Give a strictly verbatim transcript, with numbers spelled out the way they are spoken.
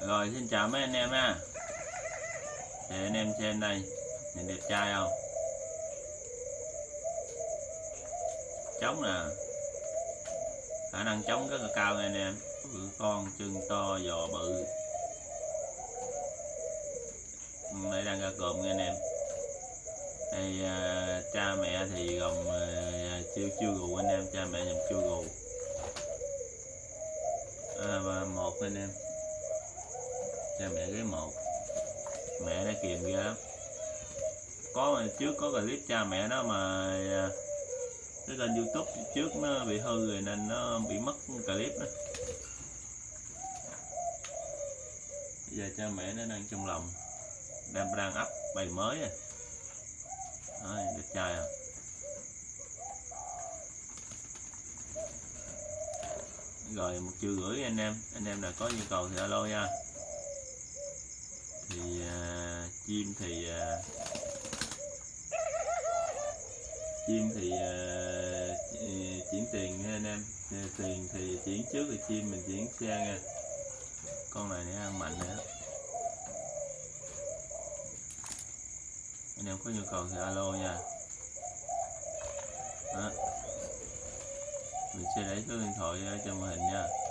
Rồi xin chào mấy anh em ha. Thì anh em xem đây, nhìn đẹp trai không? Trống nè, khả năng trống rất là cao nha anh em. Bự con, chân to, giò bự. Đây đang ra cộm nha anh em. Đây à, cha mẹ thì gồm à, chưa chưa gù anh em, cha mẹ dòng chưa gù. À, một anh em, cha mẹ ghế một, mẹ nó kìm ghê lắm. Có mà trước có clip cha mẹ nó mà cái kênh YouTube trước nó bị hư rồi nên nó bị mất clip đó. Bây giờ cha mẹ nó đang trong lòng, đang đang ấp bầy mới à. Đó, đẹp trai à. Rồi một triệu rưỡi anh em, anh em nào có nhu cầu thì alo nha. Thì uh, chim thì uh, chim thì uh, chuyển tiền nha anh em. Tiền thì chuyển trước rồi chim mình chuyển xe nha. Con này nó ăn mạnh nữa. Anh em có nhu cầu thì alo nha. Đó. Mình sẽ để số điện thoại cho màn hình nha.